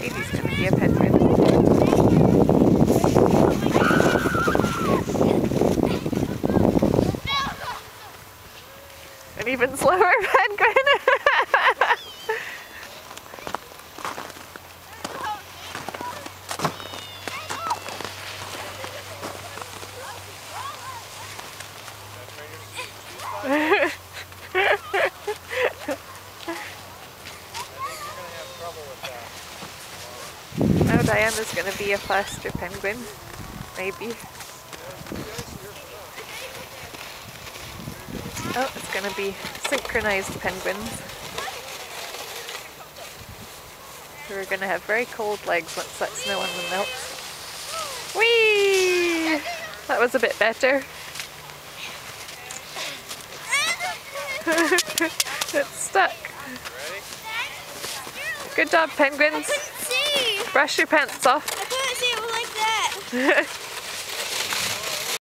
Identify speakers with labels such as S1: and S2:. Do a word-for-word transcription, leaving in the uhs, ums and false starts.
S1: Baby's going to be a penguin. An even slower penguin. Now Diana's going to be a faster penguin, maybe. Oh, it's going to be synchronized penguins. So we're going to have very cold legs once that snow on them melts. Whee! That was a bit better. It's stuck. Good job, penguins.
S2: I couldn't see.
S1: Brush your pants off.
S2: I couldn't see it was like that.